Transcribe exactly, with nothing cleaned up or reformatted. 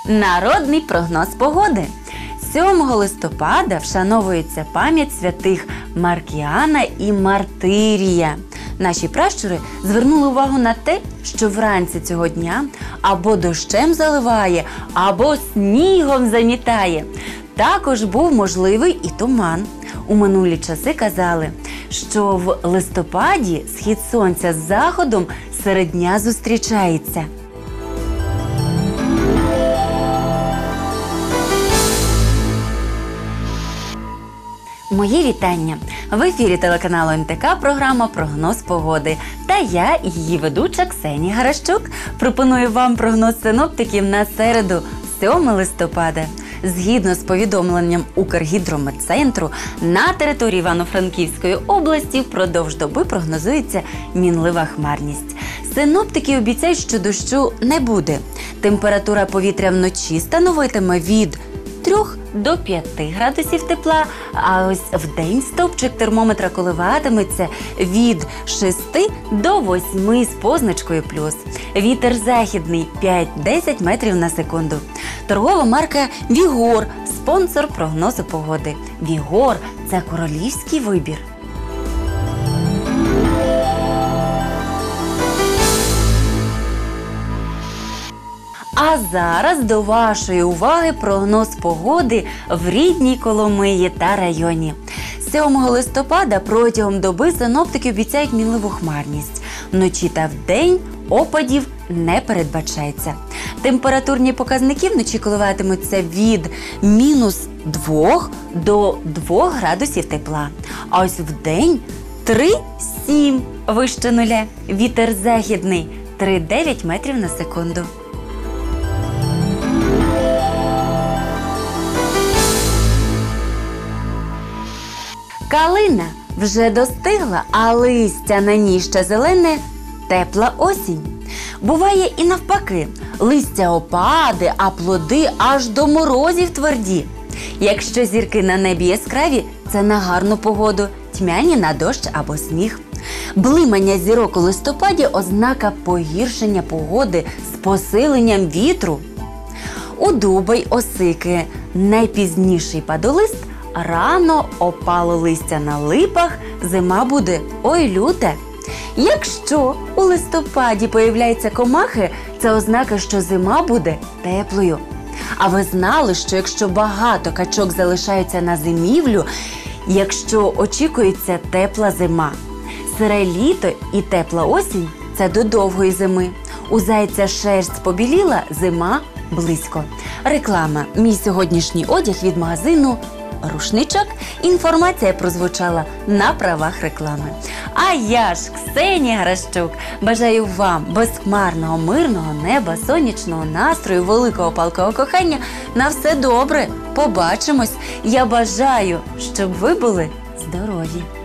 Народний прогноз погоди. сьомого листопада вшановується пам'ять святих Маркіана і Мартирія. Наші пращури звернули увагу на те, що вранці цього дня або дощем заливає, або снігом замітає. Також був можливий і туман. У минулі часи казали, що в листопаді схід сонця з заходом серед дня зустрічається. Мої вітання! В ефірі телеканалу ен те ка програма «Прогноз погоди». Та я, її ведуча Ксенія Гаращук, пропоную вам прогноз синоптиків на середу, сьомого листопада. Згідно з повідомленням Укргідрометцентру, на території Івано-Франківської області впродовж доби прогнозується мінлива хмарність. Синоптики обіцяють, що дощу не буде. Температура повітря вночі становитиме від трьох до п'яти градусів тепла, а ось вдень стовпчик термометра коливатиметься від шести до восьми з позначкою плюс. Вітер західний п'ять-десять метрів на секунду. Торгова марка «Вігор» – спонсор прогнозу погоди. «Вігор» – це королівський вибір. А зараз до вашої уваги прогноз погоди в рідній Коломиї та районі. сьомого листопада протягом доби синоптики обіцяють мінливу хмарність. Вночі та вдень опадів не передбачається. Температурні показники вночі коливатимуться від мінус двох до двох градусів тепла. А ось вдень три-сім вище нуля. Вітер західний три-дев'ять метрів на секунду. Калина вже достигла, а листя на ній ще зелене – тепла осінь. Буває і навпаки – листя опаде, а плоди аж до морозів тверді. Якщо зірки на небі яскраві – це на гарну погоду, тьмяні – на дощ або сніг. Блимання зірок у листопаді – ознака погіршення погоди з посиленням вітру. У дуба й осики найпізніший падолист – рано опало листя на липах, зима буде ой люта. Якщо у листопаді появляються комахи, це ознака, що зима буде теплою. А ви знали, що якщо багато качок залишаються на зимівлю, якщо очікується тепла зима? Сире літо і тепла осінь – це до довгої зими. У зайця шерсть побіліла, зима близько. Реклама. Мій сьогоднішній одяг від магазину «Рушничок». Інформація прозвучала на правах реклами. А я ж, Ксенія Гаращук, бажаю вам безхмарного, мирного неба, сонячного настрою, великого палкого кохання. На все добре. Побачимось. Я бажаю, щоб ви були здорові.